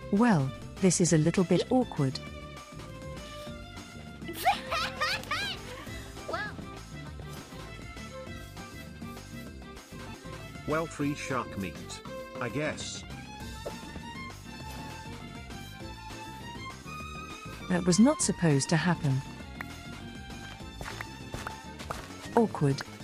Well, this is a little bit awkward. Well, free shark meat, I guess. That was not supposed to happen. Awkward.